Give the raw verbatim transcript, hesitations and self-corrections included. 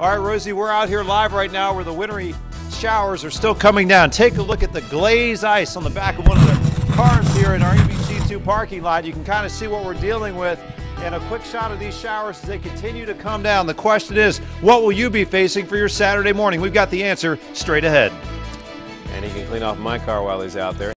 All right, Rosie, we're out here live right now where the wintry showers are still coming down. Take a look at the glaze ice on the back of one of the cars here in our E B C two parking lot. You can kind of see what we're dealing with. And a quick shot of these showers as they continue to come down. The question is, what will you be facing for your Saturday morning? We've got the answer straight ahead. And he can clean off my car while he's out there.